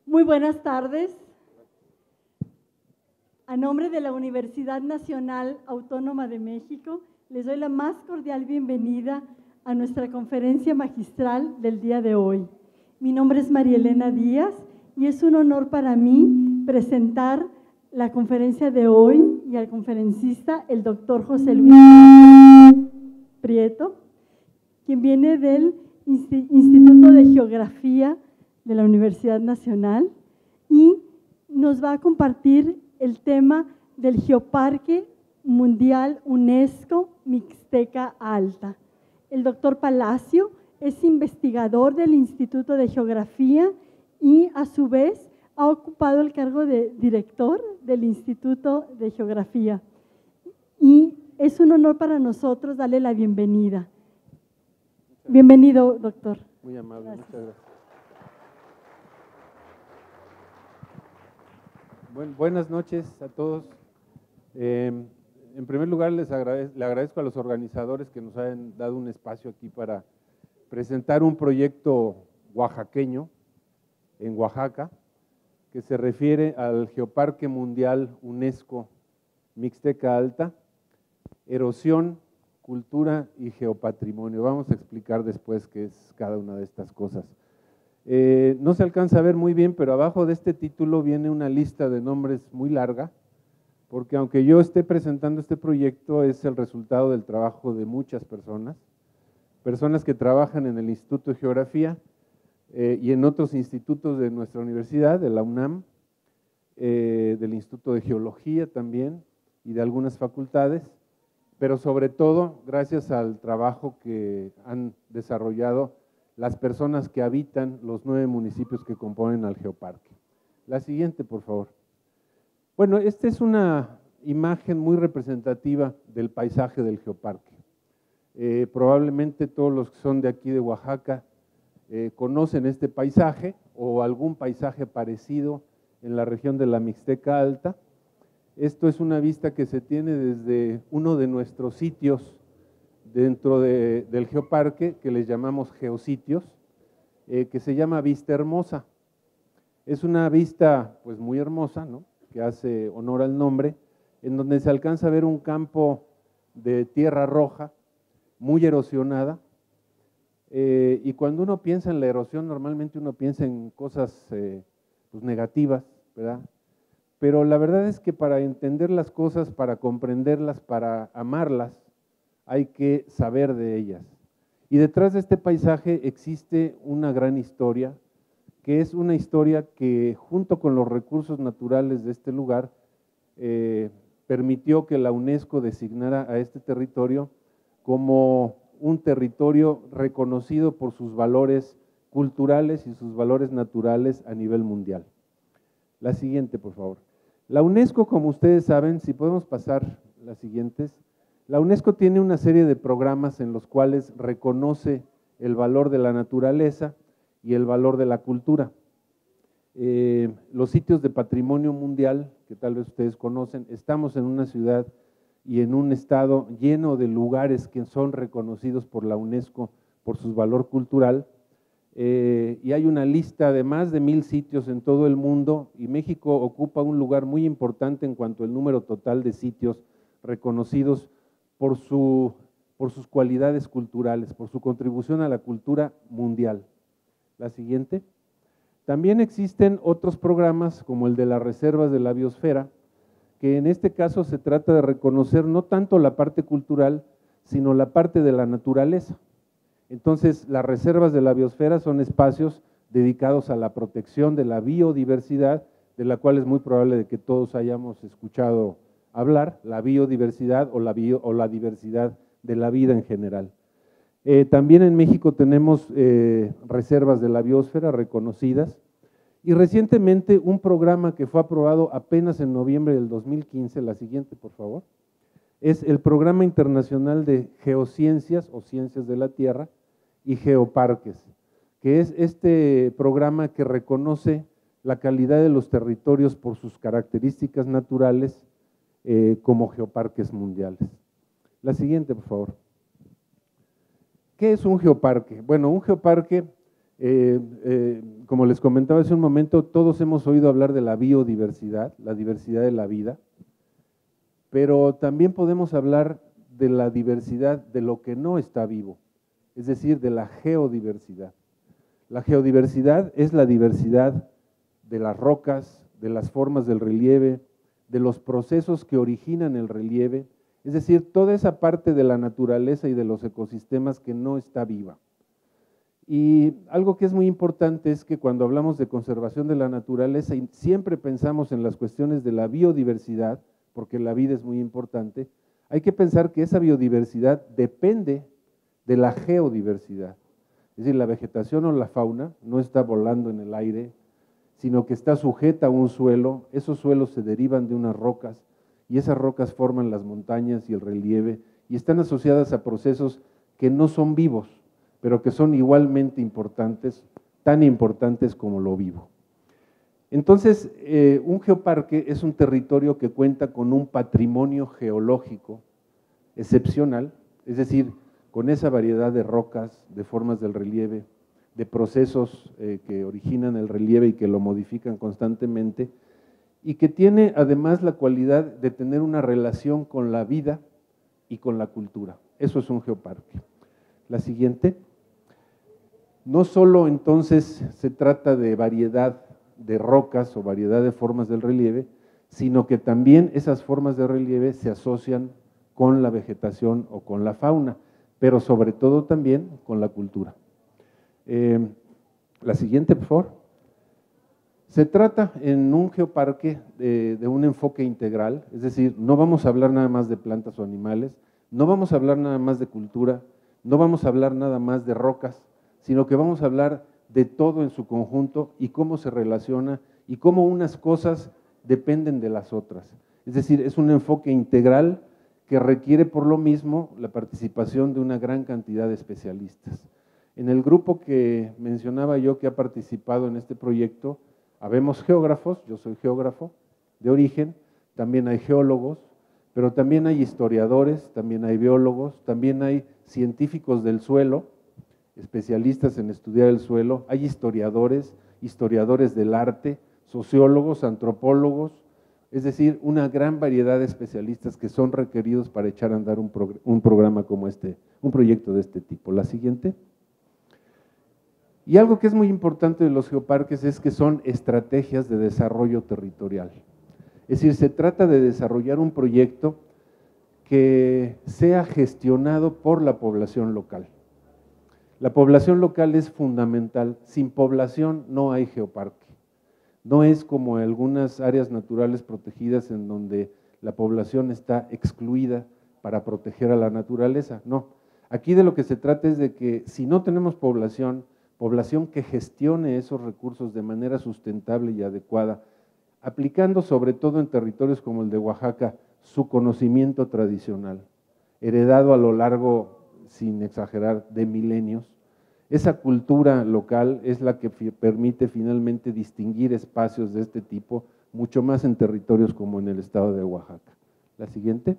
Muy buenas tardes. A nombre de la Universidad Nacional Autónoma de México, les doy la más cordial bienvenida a nuestra conferencia magistral del día de hoy. Mi nombre es María Elena Díaz y es un honor para mí presentar la conferencia de hoy y al conferencista, el doctor José Luis Prieto, quien viene del Instituto de Geografía de la Universidad Nacional y nos va a compartir el tema del Geoparque Mundial UNESCO Mixteca Alta. El doctor Palacio es investigador del Instituto de Geografía y a su vez ha ocupado el cargo de director del Instituto de Geografía. Y es un honor para nosotros darle la bienvenida. Bienvenido, doctor. Muy amable, gracias. Muchas gracias. Buenas noches a todos. En primer lugar, le agradezco a los organizadores que nos hayan dado un espacio aquí para presentar un proyecto oaxaqueño en Oaxaca, que se refiere al Geoparque Mundial UNESCO Mixteca Alta, erosión, cultura y geopatrimonio. Vamos a explicar después qué es cada una de estas cosas. No se alcanza a ver muy bien, pero abajo de este título viene una lista de nombres muy larga, porque aunque yo esté presentando este proyecto, es el resultado del trabajo de muchas personas que trabajan en el Instituto de Geografía y en otros institutos de nuestra universidad, de la UNAM, del Instituto de Geología también y de algunas facultades, pero sobre todo gracias al trabajo que han desarrollado las personas que habitan los 9 municipios que componen al Geoparque. La siguiente, por favor. Bueno, esta es una imagen muy representativa del paisaje del Geoparque. Probablemente todos los que son de aquí de Oaxaca conocen este paisaje o algún paisaje parecido en la región de la Mixteca Alta. Esto es una vista que se tiene desde uno de nuestros sitios dentro del Geoparque, que les llamamos geositios, que se llama Vista Hermosa. Es una vista pues muy hermosa, ¿no?, que hace honor al nombre, en donde se alcanza a ver un campo de tierra roja, muy erosionada, y cuando uno piensa en la erosión, normalmente uno piensa en cosas pues negativas, ¿verdad? Pero la verdad es que para entender las cosas, para comprenderlas, para amarlas, hay que saber de ellas. Y detrás de este paisaje existe una gran historia, que es una historia que junto con los recursos naturales de este lugar, permitió que la UNESCO designara a este territorio como un territorio reconocido por sus valores culturales y sus valores naturales a nivel mundial. La siguiente, por favor. La UNESCO, como ustedes saben, si podemos pasar las siguientes, la UNESCO tiene una serie de programas en los cuales reconoce el valor de la naturaleza y el valor de la cultura. Los sitios de patrimonio mundial, que tal vez ustedes conocen, estamos en una ciudad y en un estado lleno de lugares que son reconocidos por la UNESCO por su valor cultural, y hay una lista de más de 1000 sitios en todo el mundo, y México ocupa un lugar muy importante en cuanto al número total de sitios reconocidos por sus cualidades culturales, por su contribución a la cultura mundial. La siguiente. También existen otros programas como el de las reservas de la biosfera, que en este caso se trata de reconocer no tanto la parte cultural, sino la parte de la naturaleza. Entonces, las reservas de la biosfera son espacios dedicados a la protección de la biodiversidad, de la cual es muy probable de que todos hayamos escuchado hablar, la biodiversidad o la diversidad de la vida en general. También en México tenemos reservas de la biosfera reconocidas, y recientemente un programa que fue aprobado apenas en noviembre del 2015, la siguiente por favor, es el Programa Internacional de Geociencias o Ciencias de la Tierra y Geoparques, que es este programa que reconoce la calidad de los territorios por sus características naturales como geoparques mundiales. La siguiente, por favor. ¿Qué es un geoparque? Bueno, un geoparque, como les comentaba hace un momento, todos hemos oído hablar de la biodiversidad, la diversidad de la vida, pero también podemos hablar de la diversidad de lo que no está vivo, es decir, de la geodiversidad. La geodiversidad es la diversidad de las rocas, de las formas del relieve, de los procesos que originan el relieve, es decir, toda esa parte de la naturaleza y de los ecosistemas que no está viva. Y algo que es muy importante es que cuando hablamos de conservación de la naturaleza, siempre pensamos en las cuestiones de la biodiversidad, porque la vida es muy importante, hay que pensar que esa biodiversidad depende de la geodiversidad. Es decir, la vegetación o la fauna no está volando en el aire, sino que está sujeta a un suelo, esos suelos se derivan de unas rocas, y esas rocas forman las montañas y el relieve, y están asociadas a procesos que no son vivos, pero que son igualmente importantes, tan importantes como lo vivo. Entonces, un geoparque es un territorio que cuenta con un patrimonio geológico excepcional, es decir, con esa variedad de rocas, de formas del relieve, de procesos que originan el relieve y que lo modifican constantemente, y que tiene además la cualidad de tener una relación con la vida y con la cultura. Eso es un geoparque. La siguiente. No solo entonces se trata de variedad de rocas o variedad de formas del relieve, sino que también esas formas de relieve se asocian con la vegetación o con la fauna, pero sobre todo también con la cultura. La siguiente, por favor. Se trata en un geoparque de un enfoque integral, es decir, no vamos a hablar nada más de plantas o animales, no vamos a hablar nada más de cultura, no vamos a hablar nada más de rocas, sino que vamos a hablar de todo en su conjunto y cómo se relaciona y cómo unas cosas dependen de las otras. Es decir, es un enfoque integral que requiere por lo mismo la participación de una gran cantidad de especialistas. En el grupo que mencionaba yo que ha participado en este proyecto, habemos geógrafos, yo soy geógrafo de origen, también hay geólogos, pero también hay historiadores, también hay biólogos, también hay científicos del suelo, especialistas en estudiar el suelo, hay historiadores, historiadores del arte, sociólogos, antropólogos, es decir, una gran variedad de especialistas que son requeridos para echar a andar un programa como este, un proyecto de este tipo. La siguiente. Y algo que es muy importante de los geoparques es que son estrategias de desarrollo territorial. Es decir, se trata de desarrollar un proyecto que sea gestionado por la población local. La población local es fundamental, sin población no hay geoparque. No es como algunas áreas naturales protegidas en donde la población está excluida para proteger a la naturaleza, no. Aquí de lo que se trata es de que si no tenemos población que gestione esos recursos de manera sustentable y adecuada, aplicando sobre todo en territorios como el de Oaxaca, su conocimiento tradicional, heredado a lo largo, sin exagerar, de milenios. Esa cultura local es la que permite finalmente distinguir espacios de este tipo, mucho más en territorios como en el estado de Oaxaca. La siguiente.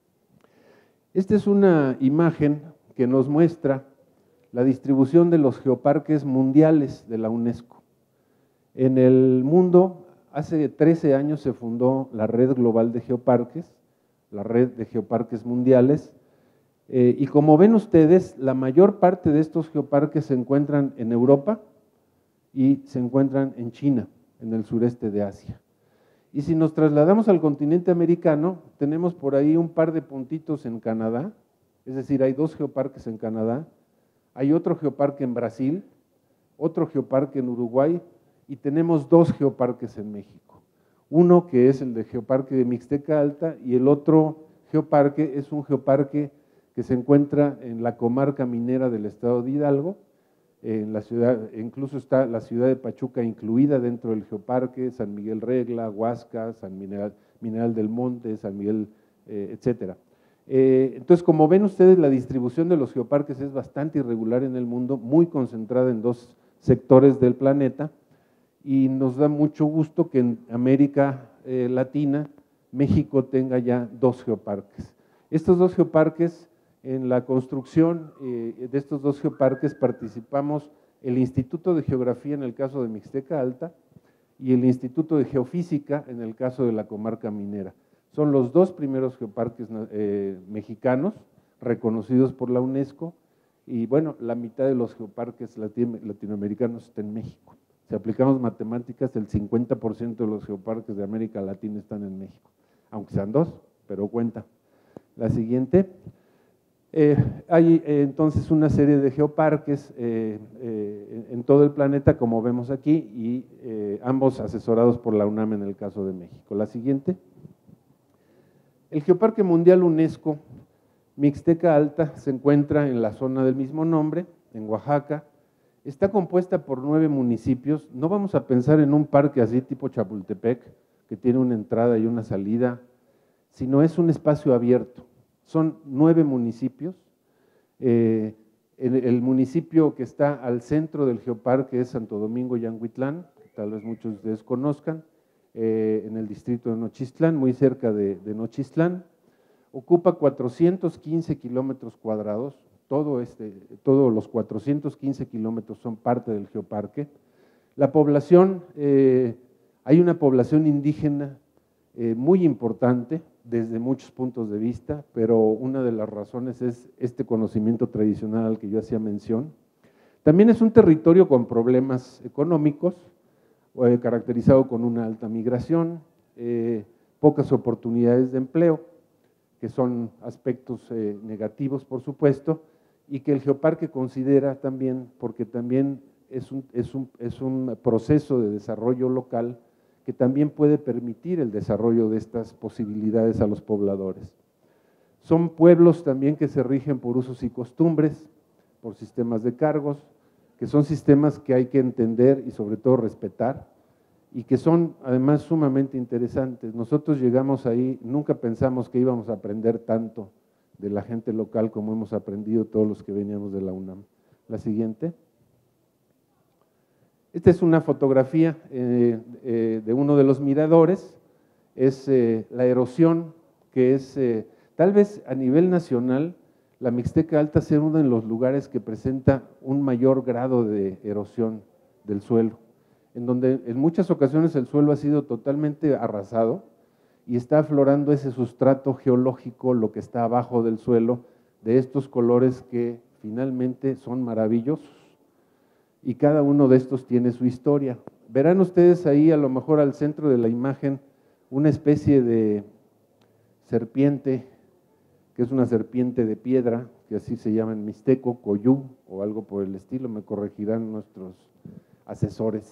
Esta es una imagen que nos muestra la distribución de los geoparques mundiales de la UNESCO. En el mundo, hace 13 años se fundó la Red Global de Geoparques, la Red de Geoparques Mundiales, y como ven ustedes, la mayor parte de estos geoparques se encuentran en Europa y se encuentran en China, en el sureste de Asia. Y si nos trasladamos al continente americano, tenemos por ahí un par de puntitos en Canadá, es decir, hay 2 geoparques en Canadá, hay otro geoparque en Brasil, otro geoparque en Uruguay y tenemos 2 geoparques en México. Uno que es el de Geoparque de Mixteca Alta y el otro geoparque es un geoparque que se encuentra en la comarca minera del estado de Hidalgo, en la ciudad, incluso está la ciudad de Pachuca incluida dentro del geoparque, San Miguel Regla, Huasca, San Mineral del Monte, San Miguel, etcétera. Entonces, como ven ustedes, la distribución de los geoparques es bastante irregular en el mundo, muy concentrada en 2 sectores del planeta, y nos da mucho gusto que en América Latina, México tenga ya 2 geoparques. Estos 2 geoparques, en la construcción de estos 2 geoparques participamos el Instituto de Geografía en el caso de Mixteca Alta y el Instituto de Geofísica en el caso de la comarca minera. Son los dos primeros geoparques mexicanos reconocidos por la UNESCO y bueno, la mitad de los geoparques latinoamericanos está en México. Si aplicamos matemáticas, el 50% de los geoparques de América Latina están en México, aunque sean dos, pero cuenta. La siguiente. Hay entonces una serie de geoparques en todo el planeta, como vemos aquí, y ambos asesorados por la UNAM en el caso de México. La siguiente. El Geoparque Mundial UNESCO Mixteca Alta se encuentra en la zona del mismo nombre, en Oaxaca. Está compuesta por 9 municipios. No vamos a pensar en un parque así tipo Chapultepec, que tiene una entrada y una salida, sino es un espacio abierto. Son 9 municipios. El municipio que está al centro del geoparque es Santo Domingo Yanguitlán, que tal vez muchos de ustedes conozcan, en el distrito de Nochistlán, muy cerca de Nochistlán. Ocupa 415 kilómetros cuadrados, todos los 415 kilómetros son parte del geoparque. La población, hay una población indígena muy importante desde muchos puntos de vista, pero una de las razones es este conocimiento tradicional al que yo hacía mención. También es un territorio con problemas económicos, caracterizado con una alta migración, pocas oportunidades de empleo, que son aspectos negativos, por supuesto, y que el geoparque considera también, porque también es un proceso de desarrollo local que también puede permitir el desarrollo de estas posibilidades a los pobladores. Son pueblos también que se rigen por usos y costumbres, por sistemas de cargos, que son sistemas que hay que entender y sobre todo respetar, y que son además sumamente interesantes. Nosotros llegamos ahí, nunca pensamos que íbamos a aprender tanto de la gente local como hemos aprendido todos los que veníamos de la UNAM. La siguiente. Esta es una fotografía de uno de los miradores, es la erosión, que es tal vez a nivel nacional, la Mixteca Alta sea uno de los lugares que presenta un mayor grado de erosión del suelo, en donde en muchas ocasiones el suelo ha sido totalmente arrasado y está aflorando ese sustrato geológico, lo que está abajo del suelo, de estos colores que finalmente son maravillosos. Y cada uno de estos tiene su historia. Verán ustedes ahí a lo mejor al centro de la imagen una especie de serpiente, que es una serpiente de piedra, que así se llama en mixteco, coyú o algo por el estilo, me corregirán nuestros asesores.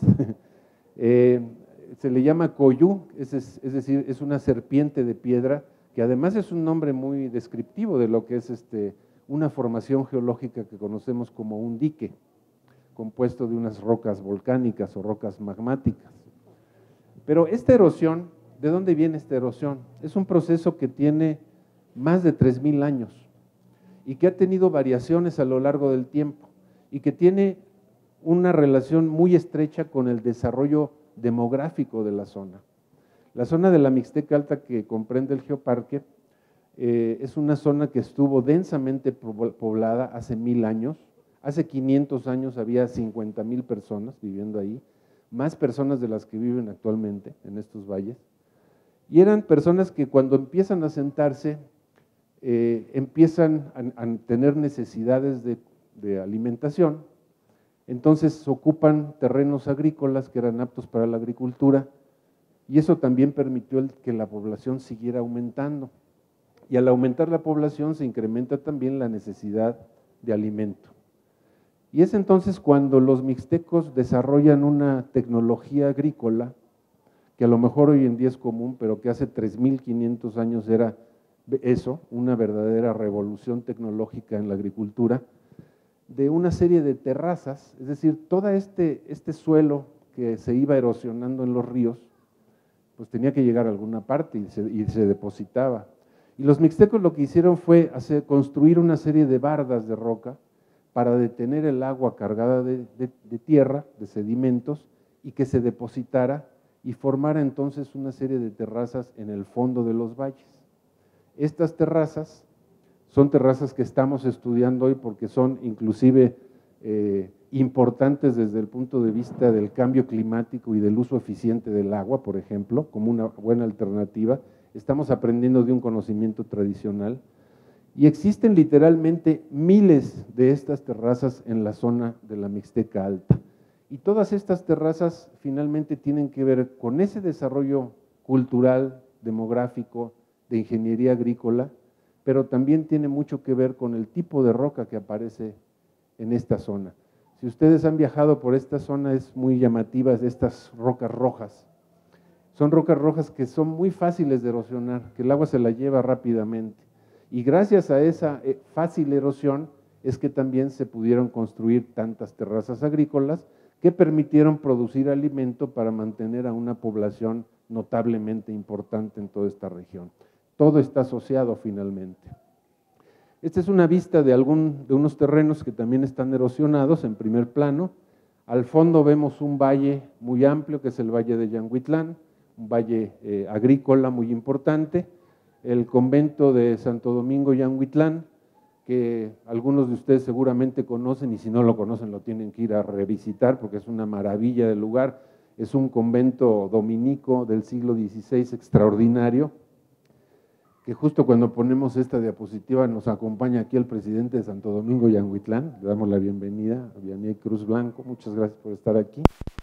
Se le llama coyú, es decir, es una serpiente de piedra, que además es un nombre muy descriptivo de lo que es una formación geológica que conocemos como un dique, compuesto de unas rocas volcánicas o rocas magmáticas. Pero esta erosión, ¿de dónde viene esta erosión? Es un proceso que tiene más de 3000 años y que ha tenido variaciones a lo largo del tiempo y que tiene una relación muy estrecha con el desarrollo demográfico de la zona. La zona de la Mixteca Alta que comprende el geoparque es una zona que estuvo densamente poblada hace 1000 años. Hace 500 años había 50,000 personas viviendo ahí, más personas de las que viven actualmente en estos valles, y eran personas que cuando empiezan a sentarse, empiezan a tener necesidades de alimentación, entonces ocupan terrenos agrícolas que eran aptos para la agricultura, y eso también permitió que la población siguiera aumentando, y al aumentar la población se incrementa también la necesidad de alimento. Y es entonces cuando los mixtecos desarrollan una tecnología agrícola, que a lo mejor hoy en día es común, pero que hace 3500 años era eso, una verdadera revolución tecnológica en la agricultura, de una serie de terrazas, es decir, todo este suelo que se iba erosionando en los ríos, pues tenía que llegar a alguna parte y se depositaba. Y los mixtecos lo que hicieron fue construir una serie de bardas de roca, para detener el agua cargada de tierra, de sedimentos, y que se depositara y formara entonces una serie de terrazas en el fondo de los valles. Estas terrazas son terrazas que estamos estudiando hoy porque son inclusive importantes desde el punto de vista del cambio climático y del uso eficiente del agua, por ejemplo, como una buena alternativa. Estamos aprendiendo de un conocimiento tradicional y existen literalmente miles de estas terrazas en la zona de la Mixteca Alta. Y todas estas terrazas finalmente tienen que ver con ese desarrollo cultural, demográfico, de ingeniería agrícola, pero también tiene mucho que ver con el tipo de roca que aparece en esta zona. Si ustedes han viajado por esta zona, es muy llamativa de estas rocas rojas. Son rocas rojas que son muy fáciles de erosionar, que el agua se la lleva rápidamente. Y gracias a esa fácil erosión es que también se pudieron construir tantas terrazas agrícolas que permitieron producir alimento para mantener a una población notablemente importante en toda esta región. Todo está asociado finalmente. Esta es una vista de unos terrenos que también están erosionados en primer plano. Al fondo vemos un valle muy amplio, que es el Valle de Yanguitlán, un valle agrícola muy importante. El convento de Santo Domingo Yanguitlán, que algunos de ustedes seguramente conocen, y si no lo conocen lo tienen que ir a revisitar porque es una maravilla de lugar. Es un convento dominico del siglo XVI extraordinario, que justo cuando ponemos esta diapositiva nos acompaña aquí el presidente de Santo Domingo Yanguitlán. Le damos la bienvenida a Vianney Cruz Blanco. Muchas gracias por estar aquí.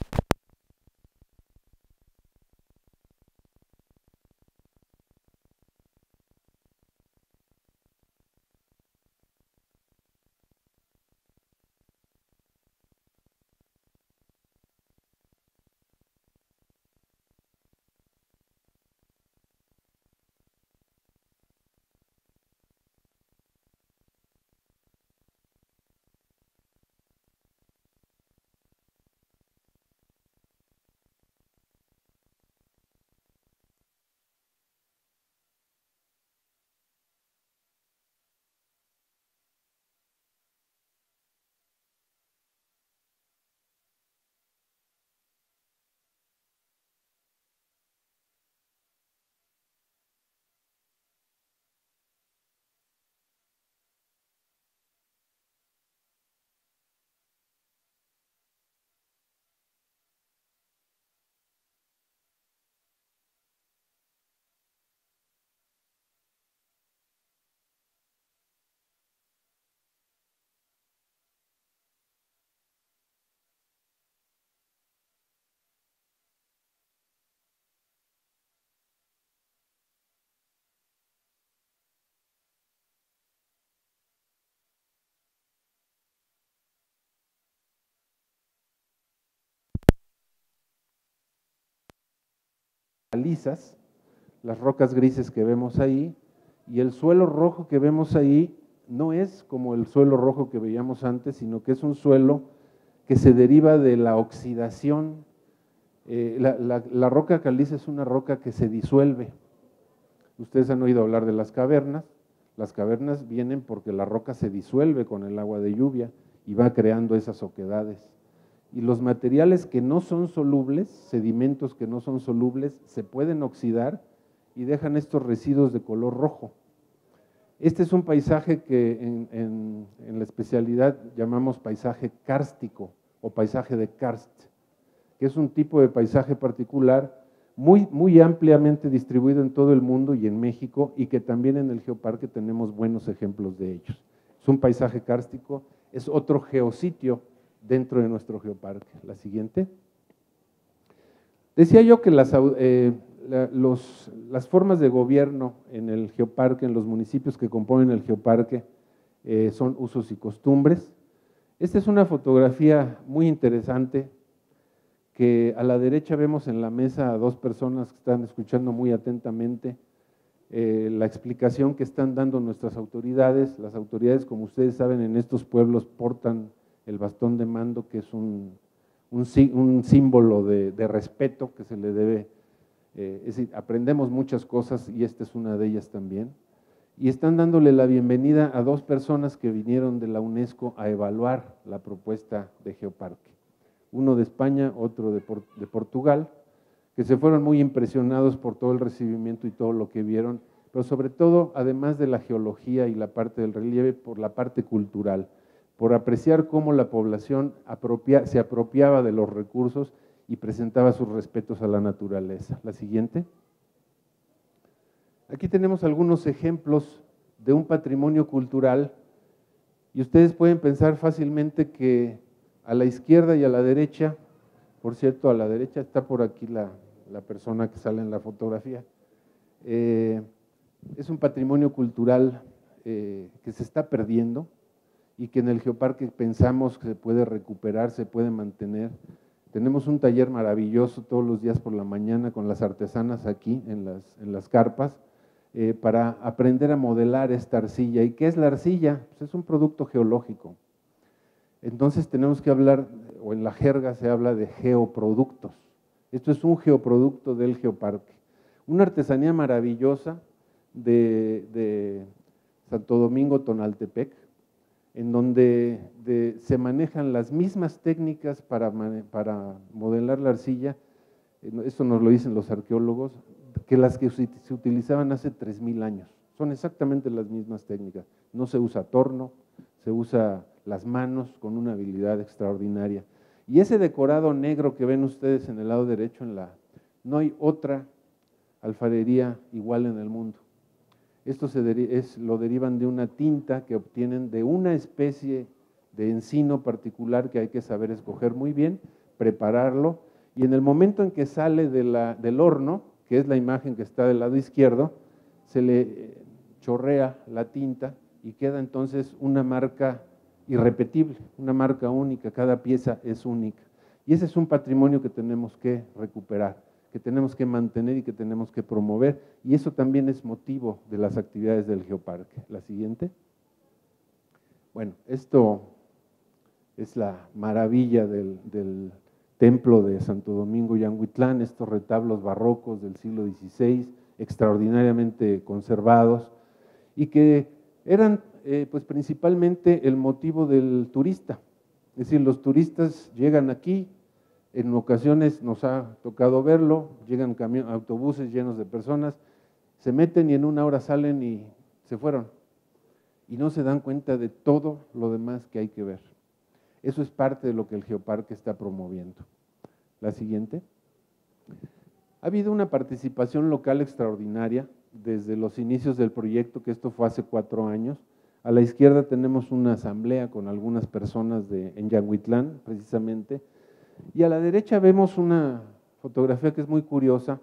Lisas, las rocas grises que vemos ahí, y el suelo rojo que vemos ahí no es como el suelo rojo que veíamos antes, sino que es un suelo que se deriva de la oxidación. La roca caliza es una roca que se disuelve. Ustedes han oído hablar de las cavernas vienen porque la roca se disuelve con el agua de lluvia y va creando esas oquedades. Y los materiales que no son solubles, sedimentos que no son solubles, se pueden oxidar y dejan estos residuos de color rojo. Este es un paisaje que en la especialidad llamamos paisaje kárstico o paisaje de karst, que es un tipo de paisaje particular muy ampliamente distribuido en todo el mundo y en México, y que también en el Geoparque tenemos buenos ejemplos de ellos. Es un paisaje kárstico, es otro geositio dentro de nuestro geoparque. La siguiente. Decía yo que las formas de gobierno en el geoparque, en los municipios que componen el geoparque, son usos y costumbres. Esta es una fotografía muy interesante, que a la derecha vemos en la mesa a dos personas que están escuchando muy atentamente la explicación que están dando nuestras autoridades. Las autoridades, como ustedes saben, en estos pueblos portan el bastón de mando, que es un símbolo de respeto que se le debe. Es decir, aprendemos muchas cosas y esta es una de ellas también. Y están dándole la bienvenida a dos personas que vinieron de la UNESCO a evaluar la propuesta de Geoparque. Uno de España, otro de Portugal, que se fueron muy impresionados por todo el recibimiento y todo lo que vieron, pero sobre todo, además de la geología y la parte del relieve, por la parte cultural. por apreciar cómo la población se apropiaba de los recursos y presentaba sus respetos a la naturaleza. La siguiente. Aquí tenemos algunos ejemplos de un patrimonio cultural y ustedes pueden pensar fácilmente que a la izquierda y a la derecha, por cierto, a la derecha está por aquí la persona que sale en la fotografía, es un patrimonio cultural que se está perdiendo y que en el Geoparque pensamos que se puede recuperar, se puede mantener. Tenemos un taller maravilloso todos los días por la mañana con las artesanas aquí en las carpas para aprender a modelar esta arcilla. ¿Y qué es la arcilla? Pues es un producto geológico. Entonces tenemos que hablar, o en la jerga se habla de geoproductos. Esto es un geoproducto del Geoparque. Una artesanía maravillosa de Santo Domingo, Tonaltepec, en donde se manejan las mismas técnicas para modelar la arcilla, esto nos lo dicen los arqueólogos, que las que se utilizaban hace 3000 años. Son exactamente las mismas técnicas. No se usa torno, se usa las manos con una habilidad extraordinaria. Y ese decorado negro que ven ustedes en el lado derecho, no hay otra alfarería igual en el mundo. Esto lo derivan de una tinta que obtienen de una especie de encino particular que hay que saber escoger muy bien, prepararlo, y en el momento en que sale del horno, que es la imagen que está del lado izquierdo, se le chorrea la tinta y queda entonces una marca irrepetible, una marca única, cada pieza es única. Y ese es un patrimonio que tenemos que recuperar, que tenemos que mantener y que tenemos que promover, y eso también es motivo de las actividades del Geoparque. La siguiente. Bueno, esto es la maravilla del templo de Santo Domingo Yanguitlán, estos retablos barrocos del siglo XVI, extraordinariamente conservados, y que eran pues principalmente el motivo del turista. Es decir, los turistas llegan aquí, en ocasiones nos ha tocado verlo, llegan autobuses llenos de personas, se meten y en una hora salen y se fueron. Y no se dan cuenta de todo lo demás que hay que ver. Eso es parte de lo que el Geoparque está promoviendo. La siguiente. Ha habido una participación local extraordinaria desde los inicios del proyecto, que esto fue hace 4 años. A la izquierda tenemos una asamblea con algunas personas en Yanguitlán, precisamente, y a la derecha vemos una fotografía que es muy curiosa.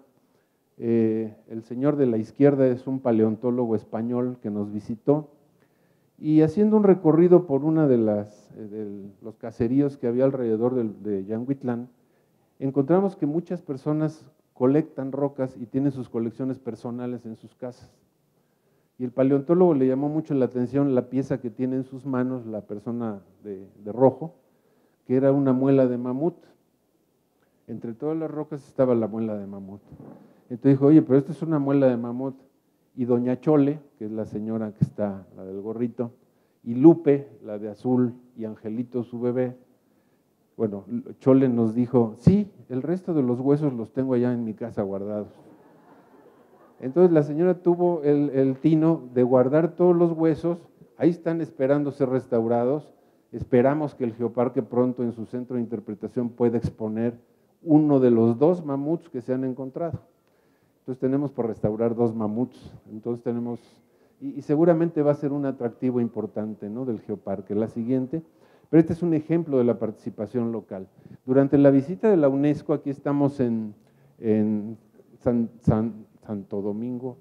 El señor de la izquierda es un paleontólogo español que nos visitó, y haciendo un recorrido por una de los caseríos que había alrededor de Yanguitlán, encontramos que muchas personas colectan rocas y tienen sus colecciones personales en sus casas. Y el paleontólogo le llamó mucho la atención la pieza que tiene en sus manos la persona de rojo, que era una muela de mamut. Entre todas las rocas estaba la muela de mamut. Entonces dijo, oye, pero esta es una muela de mamut. Y doña Chole, que es la señora que está, la del gorrito, y Lupe, la de azul, y Angelito, su bebé, bueno, Chole nos dijo, sí, el resto de los huesos los tengo allá en mi casa guardados. Entonces la señora tuvo el tino de guardar todos los huesos, ahí están esperando ser restaurados. Esperamos que el Geoparque pronto en su centro de interpretación pueda exponer uno de los 2 mamuts que se han encontrado. Entonces tenemos por restaurar 2 mamuts, entonces tenemos, y seguramente va a ser un atractivo importante, ¿no?, del Geoparque. La siguiente, pero este es un ejemplo de la participación local. Durante la visita de la UNESCO, aquí estamos en Santo Domingo,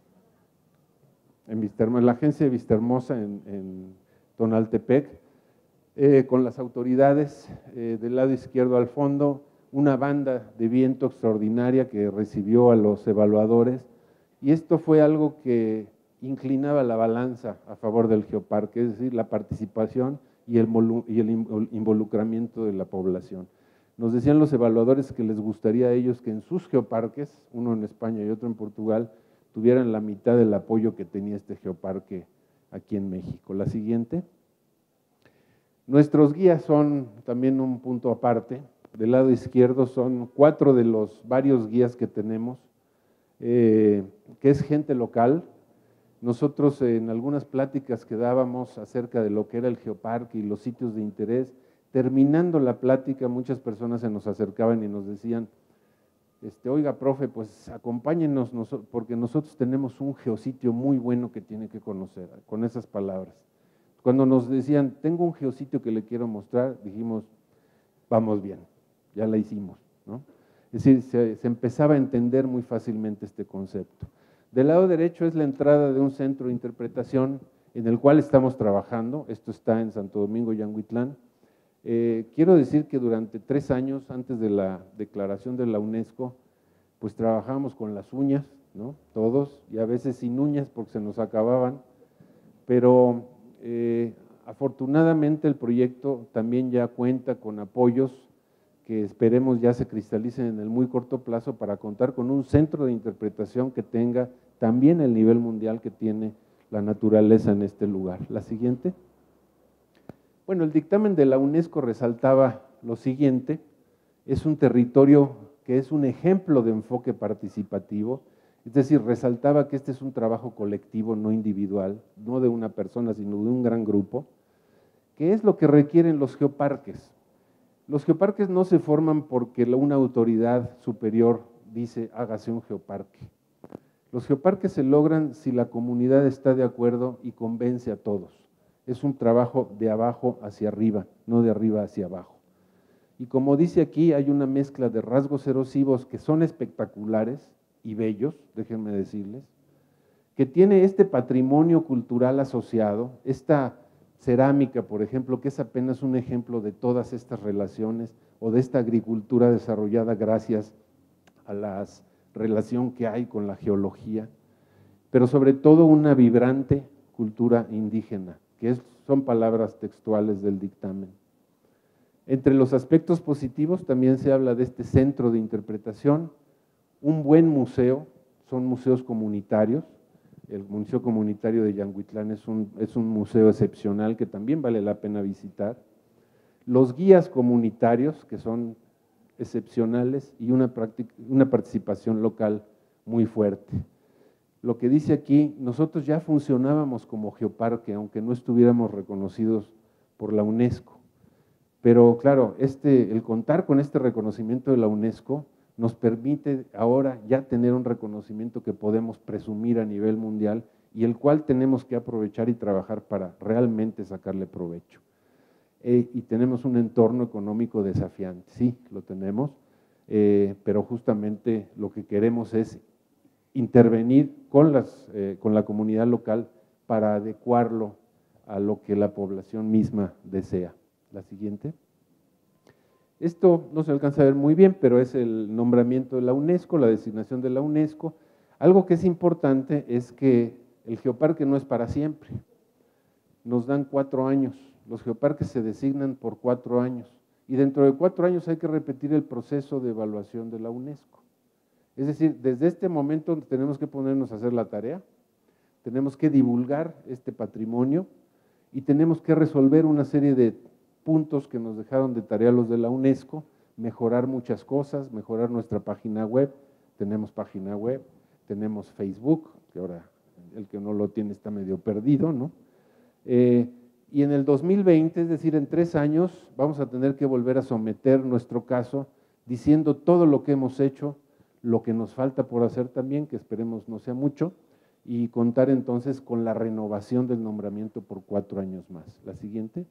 en la agencia de Vistahermosa en Tonaltepec, con las autoridades del lado izquierdo al fondo, una banda de viento extraordinaria que recibió a los evaluadores, y esto fue algo que inclinaba la balanza a favor del Geoparque, es decir, la participación y el involucramiento de la población. Nos decían los evaluadores que les gustaría a ellos que en sus geoparques, uno en España y otro en Portugal, tuvieran la mitad del apoyo que tenía este Geoparque aquí en México. La siguiente. Nuestros guías son también un punto aparte. Del lado izquierdo son 4 de los varios guías que tenemos, que es gente local, Nosotros en algunas pláticas que dábamos acerca de lo que era el geoparque y los sitios de interés, terminando la plática muchas personas se nos acercaban y nos decían, oiga, profe, pues acompáñenos porque nosotros tenemos un geositio muy bueno que tiene que conocer, con esas palabras. Cuando nos decían, tengo un geositio que le quiero mostrar, dijimos, vamos bien, ya la hicimos, ¿no? Es decir, se empezaba a entender muy fácilmente este concepto. Del lado derecho es la entrada de un centro de interpretación en el cual estamos trabajando, esto está en Santo Domingo, Yanguitlán. Quiero decir que durante 3 años, antes de la declaración de la UNESCO, pues trabajamos con las uñas, ¿no? Todos, y a veces sin uñas porque se nos acababan, pero afortunadamente el proyecto también ya cuenta con apoyos que esperemos ya se cristalicen en el muy corto plazo para contar con un centro de interpretación que tenga también el nivel mundial que tiene la naturaleza en este lugar. La siguiente. Bueno, el dictamen de la UNESCO resaltaba lo siguiente, es un territorio que es un ejemplo de enfoque participativo, es decir, resaltaba que este es un trabajo colectivo, no individual, no de una persona, sino de un gran grupo, que es lo que requieren los geoparques. Los geoparques no se forman porque una autoridad superior dice, hágase un geoparque. Los geoparques se logran si la comunidad está de acuerdo y convence a todos. Es un trabajo de abajo hacia arriba, no de arriba hacia abajo. Y como dice aquí, hay una mezcla de rasgos erosivos que son espectaculares y bellos, déjenme decirles, que tiene este patrimonio cultural asociado, esta cerámica, por ejemplo, que es apenas un ejemplo de todas estas relaciones o de esta agricultura desarrollada gracias a la relación que hay con la geología, pero sobre todo una vibrante cultura indígena, que son palabras textuales del dictamen. Entre los aspectos positivos también se habla de este centro de interpretación, un buen museo, son museos comunitarios. El Museo Comunitario de Yanguitlán es un museo excepcional que también vale la pena visitar. Los guías comunitarios, que son excepcionales, y una participación local muy fuerte. Lo que dice aquí, nosotros ya funcionábamos como geoparque, aunque no estuviéramos reconocidos por la UNESCO. Pero claro, el contar con este reconocimiento de la UNESCO nos permite ahora ya tener un reconocimiento que podemos presumir a nivel mundial y el cual tenemos que aprovechar y trabajar para realmente sacarle provecho. Y tenemos un entorno económico desafiante, sí, lo tenemos, pero justamente lo que queremos es intervenir con la comunidad local para adecuarlo a lo que la población misma desea. La siguiente. Esto no se alcanza a ver muy bien, pero es el nombramiento de la UNESCO, la designación de la UNESCO. Algo que es importante es que el geoparque no es para siempre. Nos dan 4 años. Los geoparques se designan por 4 años. Y dentro de 4 años hay que repetir el proceso de evaluación de la UNESCO. Es decir, desde este momento tenemos que ponernos a hacer la tarea, tenemos que divulgar este patrimonio y tenemos que resolver una serie de puntos que nos dejaron de tarea los de la UNESCO, mejorar muchas cosas, mejorar nuestra página web, tenemos página web, tenemos Facebook, que ahora el que no lo tiene está medio perdido, ¿no? Y en el 2020, es decir, en 3 años, vamos a tener que volver a someter nuestro caso diciendo todo lo que hemos hecho, lo que nos falta por hacer también, que esperemos no sea mucho, y contar entonces con la renovación del nombramiento por 4 años más. La siguiente.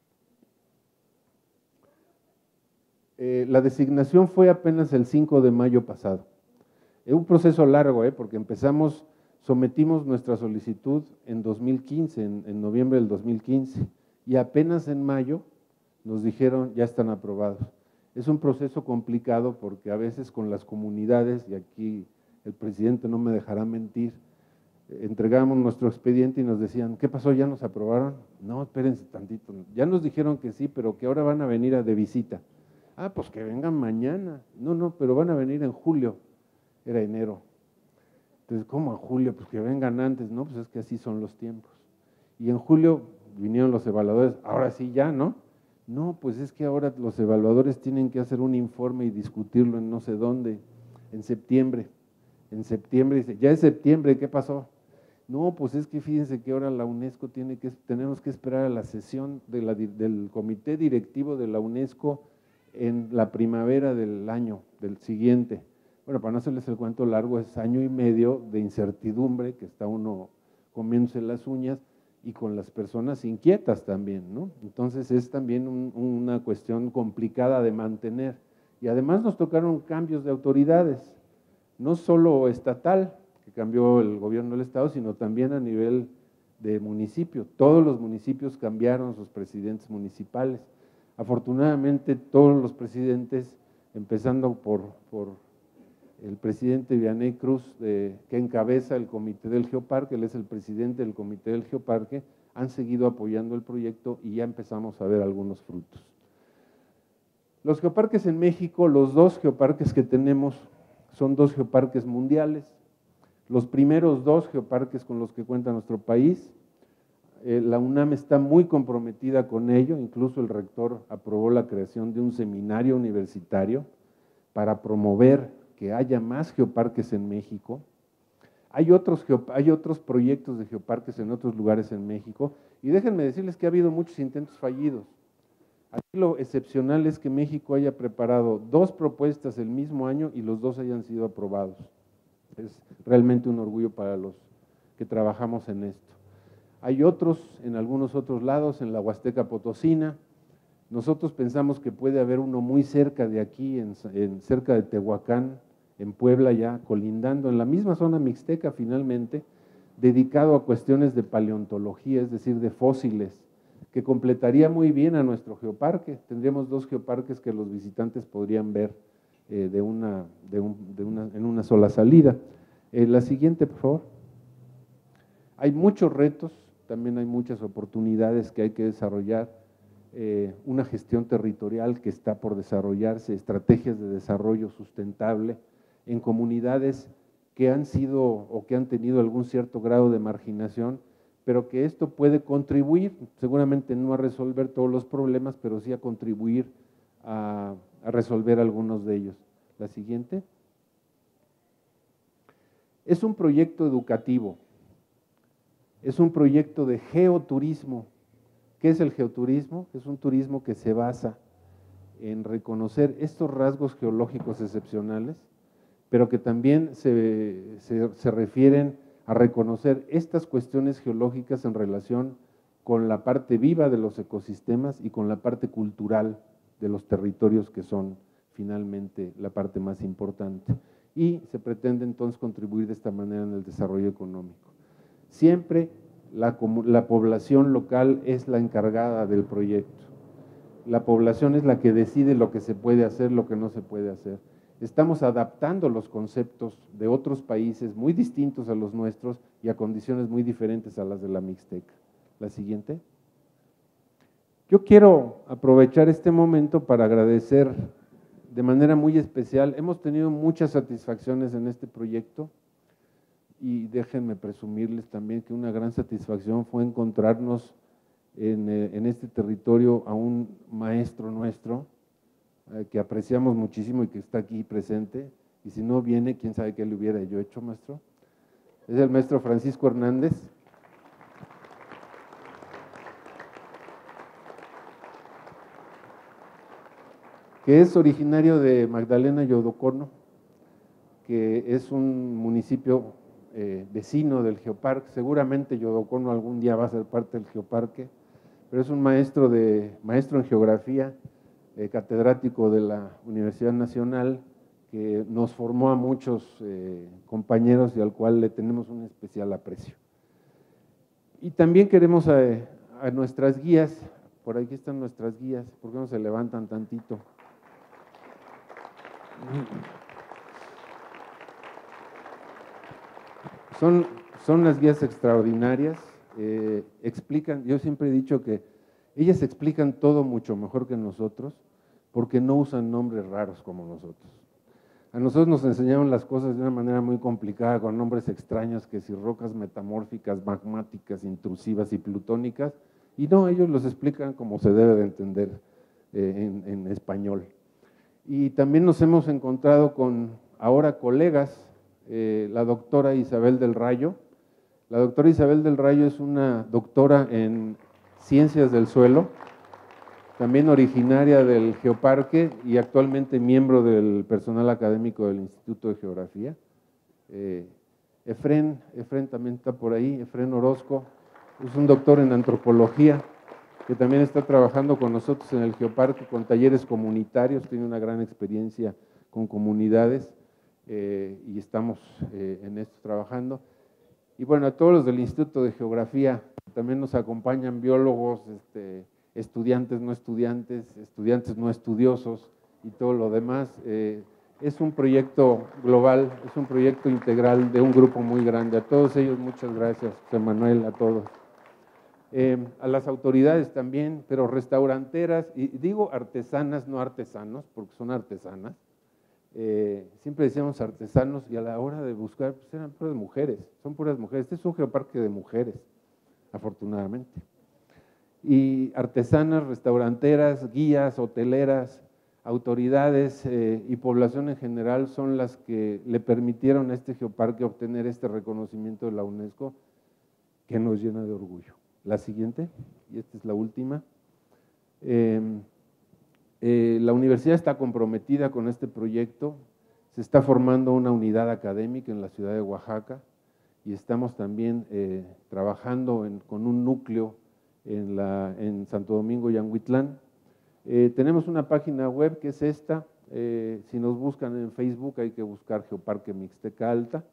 La designación fue apenas el 5 de mayo pasado. Es un proceso largo, porque sometimos nuestra solicitud en 2015, en noviembre del 2015, y apenas en mayo nos dijeron ya están aprobados. Es un proceso complicado porque a veces con las comunidades, y aquí el presidente no me dejará mentir, entregamos nuestro expediente y nos decían, ¿qué pasó? ¿Ya nos aprobaron? No, espérense tantito, ya nos dijeron que sí, pero que ahora van a venir de visita. Ah, pues que vengan mañana. No, pero van a venir en julio. Era enero. Entonces, ¿cómo en julio? Pues que vengan antes. No, pues es que así son los tiempos. Y en julio vinieron los evaluadores. Ahora sí ya, ¿no? No, pues es que ahora los evaluadores tienen que hacer un informe y discutirlo en no sé dónde. En septiembre. En septiembre dice, ya es septiembre, ¿qué pasó? No, pues es que fíjense que ahora la UNESCO tenemos que esperar a la sesión del comité directivo de la UNESCO en la primavera del año, del siguiente. Bueno, para no hacerles el cuento largo, es año y medio de incertidumbre, que está uno comiéndose las uñas y con las personas inquietas también, ¿no? Entonces es también una cuestión complicada de mantener. Y además nos tocaron cambios de autoridades, no solo estatal, que cambió el gobierno del estado, sino también a nivel de municipio. Todos los municipios cambiaron sus presidentes municipales. Afortunadamente todos los presidentes, empezando por el presidente Vianney Cruz, que encabeza el comité del Geoparque, él es el presidente del comité del Geoparque, han seguido apoyando el proyecto y ya empezamos a ver algunos frutos. Los geoparques en México, los 2 geoparques que tenemos, son 2 geoparques mundiales. Los primeros 2 geoparques con los que cuenta nuestro país, la UNAM está muy comprometida con ello, incluso el rector aprobó la creación de un seminario universitario para promover que haya más geoparques en México. Hay otros proyectos de geoparques en otros lugares en México, y déjenme decirles que ha habido muchos intentos fallidos. Aquí lo excepcional es que México haya preparado 2 propuestas el mismo año y los 2 hayan sido aprobados. Es realmente un orgullo para los que trabajamos en esto. Hay otros en algunos otros lados, en la Huasteca Potosina. Nosotros pensamos que puede haber uno muy cerca de aquí, cerca de Tehuacán, en Puebla ya, colindando, en la misma zona mixteca finalmente, dedicado a cuestiones de paleontología, es decir, de fósiles, que completaría muy bien a nuestro geoparque. Tendríamos 2 geoparques que los visitantes podrían ver en una sola salida. La siguiente, por favor. Hay muchos retos, también hay muchas oportunidades que hay que desarrollar, una gestión territorial que está por desarrollarse, estrategias de desarrollo sustentable en comunidades que han sido o que han tenido algún cierto grado de marginación, pero que esto puede contribuir, seguramente no a resolver todos los problemas, pero sí a contribuir a resolver algunos de ellos. La siguiente. Es un proyecto educativo, es un proyecto de geoturismo. ¿Qué es el geoturismo? Es un turismo que se basa en reconocer estos rasgos geológicos excepcionales, pero que también se refieren a reconocer estas cuestiones geológicas en relación con la parte viva de los ecosistemas y con la parte cultural de los territorios, que son finalmente la parte más importante. Y se pretende entonces contribuir de esta manera en el desarrollo económico. Siempre la población local es la encargada del proyecto. La población es la que decide lo que se puede hacer, lo que no se puede hacer. Estamos adaptando los conceptos de otros países muy distintos a los nuestros y a condiciones muy diferentes a las de la Mixteca. La siguiente. Yo quiero aprovechar este momento para agradecer de manera muy especial. Hemos tenido muchas satisfacciones en este proyecto y déjenme presumirles también que una gran satisfacción fue encontrarnos en este territorio a un maestro nuestro, que apreciamos muchísimo y que está aquí presente, y si no viene, quién sabe qué le hubiera yo hecho, maestro. Es el maestro Francisco Hernández. Que es originario de Magdalena Yodocono, que es un municipio vecino del Geoparque. Seguramente Yodocono algún día va a ser parte del Geoparque, pero es un maestro en geografía, catedrático de la Universidad Nacional, que nos formó a muchos compañeros y al cual le tenemos un especial aprecio. Y también queremos a nuestras guías, por aquí están nuestras guías, ¿por qué no se levantan tantito? Son las guías extraordinarias, explican, yo siempre he dicho que ellas explican todo mucho mejor que nosotros, porque no usan nombres raros como nosotros. A nosotros nos enseñaron las cosas de una manera muy complicada, con nombres extraños, que si rocas metamórficas, magmáticas, intrusivas y plutónicas, y no, ellos los explican como se debe de entender en español. Y también nos hemos encontrado con ahora colegas, la doctora Isabel del Rayo. La doctora Isabel del Rayo es una doctora en Ciencias del Suelo, también originaria del Geoparque y actualmente miembro del personal académico del Instituto de Geografía. Efrén también está por ahí, Efrén Orozco, es un doctor en antropología que también está trabajando con nosotros en el Geoparque con talleres comunitarios, tiene una gran experiencia con comunidades y estamos en esto trabajando. Y bueno, a todos los del Instituto de Geografía, también nos acompañan biólogos, estudiantes no estudiosos y todo lo demás. Es un proyecto global, es un proyecto integral de un grupo muy grande. A todos ellos, muchas gracias, José Manuel, a todos. A las autoridades también, pero restauranteras, y digo artesanas, no artesanos, porque son artesanas. Siempre decíamos artesanos y a la hora de buscar, pues eran puras mujeres, son puras mujeres. Este es un geoparque de mujeres, afortunadamente. Y artesanas, restauranteras, guías, hoteleras, autoridades y población en general son las que le permitieron a este geoparque obtener este reconocimiento de la UNESCO que nos llena de orgullo. La siguiente, y esta es la última. La universidad está comprometida con este proyecto, se está formando una unidad académica en la ciudad de Oaxaca y estamos también trabajando con un núcleo en Santo Domingo y Yanguitlán. Tenemos una página web que es esta, si nos buscan en Facebook hay que buscar Geoparque Mixteca Alta.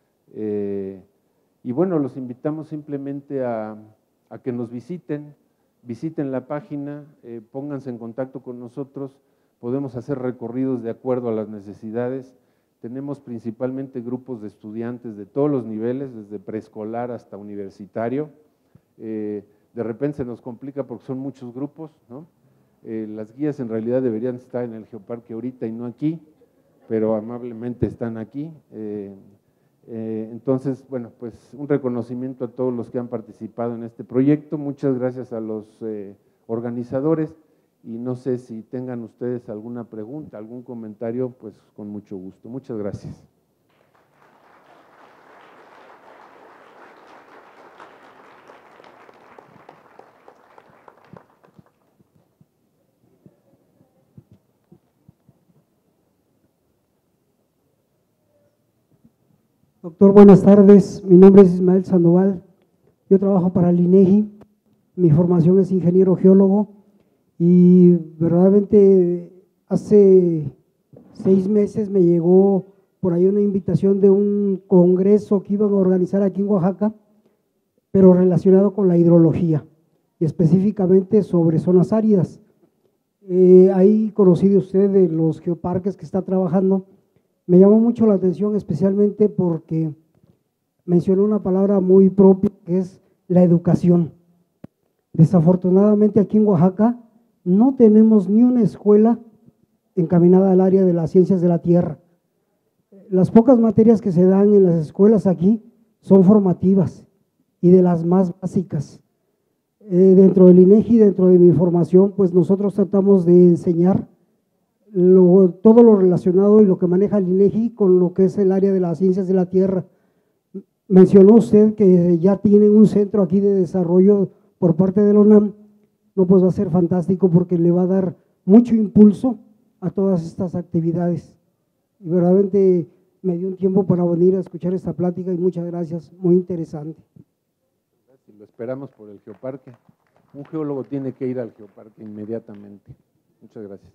Y bueno, los invitamos simplemente a que nos visiten la página, pónganse en contacto con nosotros, podemos hacer recorridos de acuerdo a las necesidades. Tenemos principalmente grupos de estudiantes de todos los niveles, desde preescolar hasta universitario. De repente se nos complica porque son muchos grupos, ¿no? Las guías en realidad deberían estar en el Geoparque ahorita y no aquí, pero amablemente están aquí. Entonces, bueno, pues un reconocimiento a todos los que han participado en este proyecto. Muchas gracias a los organizadores y no sé si tengan ustedes alguna pregunta, algún comentario, pues con mucho gusto. Muchas gracias. Doctor, buenas tardes. Mi nombre es Ismael Sandoval. Yo trabajo para el INEGI. Mi formación es ingeniero geólogo y verdaderamente hace 6 meses me llegó por ahí una invitación de un congreso que iban a organizar aquí en Oaxaca, pero relacionado con la hidrología y específicamente sobre zonas áridas. Ahí conocí de usted de los geoparques que está trabajando. Me llamó mucho la atención especialmente porque mencionó una palabra muy propia que es la educación. Desafortunadamente aquí en Oaxaca no tenemos ni una escuela encaminada al área de las ciencias de la tierra. Las pocas materias que se dan en las escuelas aquí son formativas y de las más básicas. Dentro del INEGI, dentro de mi formación, pues nosotros tratamos de enseñar todo lo relacionado y lo que maneja el INEGI con lo que es el área de las ciencias de la tierra. Mencionó usted que ya tienen un centro aquí de desarrollo por parte de la UNAM. No, pues va a ser fantástico porque le va a dar mucho impulso a todas estas actividades. Y verdaderamente me dio un tiempo para venir a escuchar esta plática y muchas gracias, muy interesante. Lo esperamos por el Geoparque. Un geólogo tiene que ir al Geoparque inmediatamente. Muchas gracias.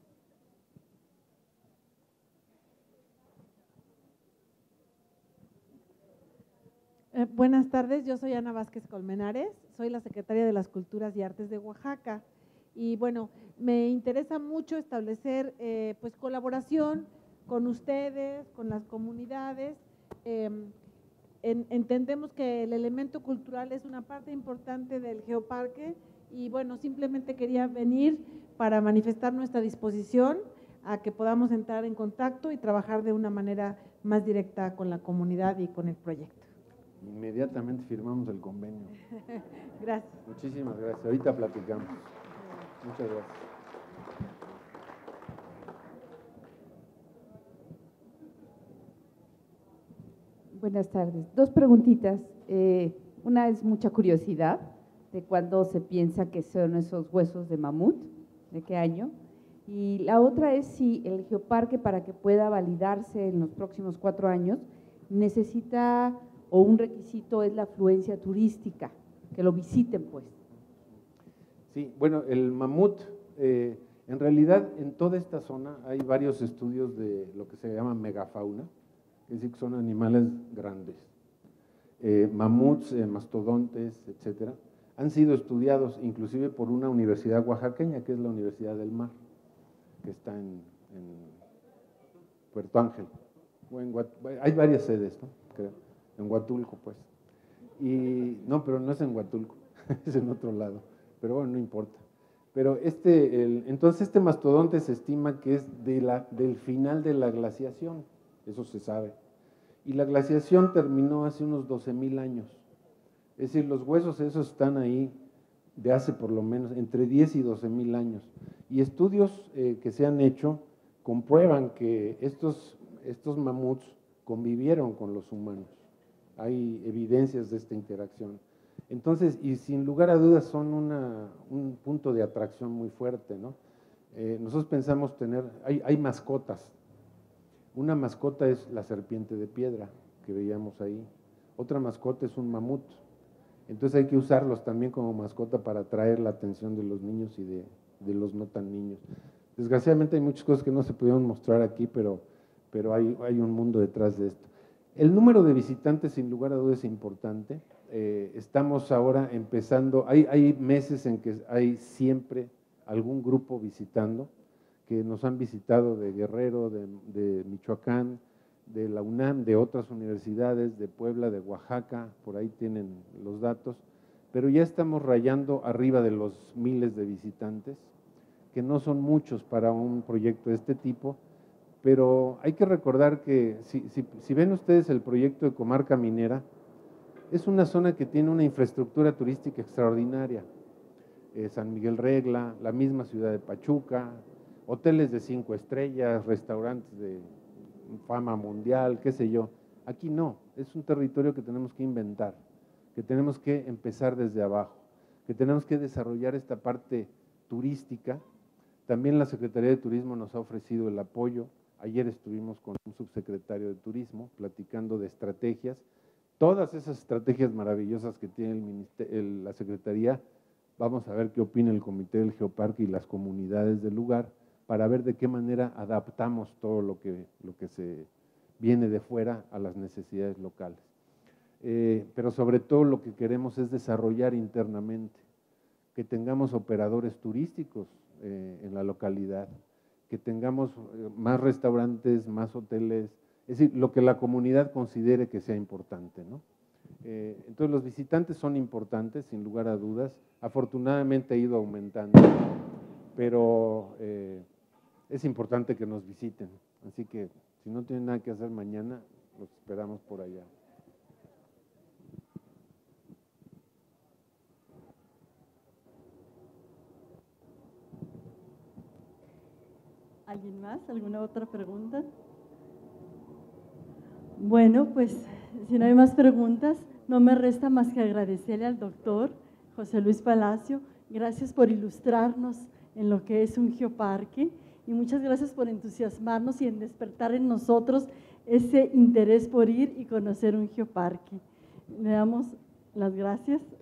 Buenas tardes, yo soy Ana Vázquez Colmenares, soy la secretaria de las Culturas y Artes de Oaxaca y bueno, me interesa mucho establecer pues colaboración con ustedes, con las comunidades. Entendemos que el elemento cultural es una parte importante del Geoparque y bueno, simplemente quería venir para manifestar nuestra disposición a que podamos entrar en contacto y trabajar de una manera más directa con la comunidad y con el proyecto. Inmediatamente firmamos el convenio. Gracias. Muchísimas gracias. Ahorita platicamos. Muchas gracias. Buenas tardes. Dos preguntitas. Una es mucha curiosidad de cuándo se piensa que son esos huesos de mamut, de qué año. Y la otra es si el geoparque, para que pueda validarse en los próximos 4 años, necesita, o un requisito es la afluencia turística, que lo visiten pues. Sí, bueno, el mamut, en realidad en toda esta zona hay varios estudios de lo que se llama megafauna, es decir, que son animales grandes. Mamuts, mastodontes, etcétera, han sido estudiados inclusive por una universidad oaxaqueña, que es la Universidad del Mar, que está en Puerto Ángel. Hay varias sedes, ¿no? Creo, en Huatulco, pues. Y no, pero no es en Huatulco, es en otro lado, pero bueno, no importa. Pero entonces este mastodonte se estima que es del final de la glaciación, eso se sabe. Y la glaciación terminó hace unos 12,000 años. Es decir, los huesos esos están ahí de hace por lo menos entre 10 y 12,000 años. Y estudios que se han hecho comprueban que estos mamuts convivieron con los humanos. Hay evidencias de esta interacción. Entonces, y sin lugar a dudas son un punto de atracción muy fuerte, ¿no? Nosotros pensamos hay mascotas. Una mascota es la serpiente de piedra que veíamos ahí. Otra mascota es un mamut. Entonces hay que usarlos también como mascota para atraer la atención de los niños y de los no tan niños. Desgraciadamente hay muchas cosas que no se pudieron mostrar aquí, pero hay un mundo detrás de esto. El número de visitantes, sin lugar a dudas, es importante. Estamos ahora empezando, hay meses en que hay siempre algún grupo visitando, que nos han visitado de Guerrero, de Michoacán, de la UNAM, de otras universidades, de Puebla, de Oaxaca, por ahí tienen los datos, pero ya estamos rayando arriba de los miles de visitantes, que no son muchos para un proyecto de este tipo, pero hay que recordar que si ven ustedes el proyecto de Comarca Minera, es una zona que tiene una infraestructura turística extraordinaria. San Miguel Regla, la misma ciudad de Pachuca, hoteles de 5 estrellas, restaurantes de fama mundial, qué sé yo. Aquí no, es un territorio que tenemos que inventar, que tenemos que empezar desde abajo, que tenemos que desarrollar esta parte turística. También la Secretaría de Turismo nos ha ofrecido el apoyo. Ayer estuvimos con un subsecretario de Turismo platicando de estrategias. Todas esas estrategias maravillosas que tiene la Secretaría, vamos a ver qué opina el Comité del Geoparque y las comunidades del lugar, para ver de qué manera adaptamos todo lo que se viene de fuera a las necesidades locales. Pero sobre todo lo que queremos es desarrollar internamente, que tengamos operadores turísticos en la localidad, que tengamos más restaurantes, más hoteles, es decir, lo que la comunidad considere que sea importante, ¿no? Entonces los visitantes son importantes, sin lugar a dudas. Afortunadamente ha ido aumentando, pero es importante que nos visiten. Así que si no tienen nada que hacer mañana, los esperamos por allá. ¿Alguien más? ¿Alguna otra pregunta? Bueno, pues si no hay más preguntas, no me resta más que agradecerle al doctor José Luis Palacio. Gracias por ilustrarnos en lo que es un geoparque y muchas gracias por entusiasmarnos y en despertar en nosotros ese interés por ir y conocer un geoparque. Le damos las gracias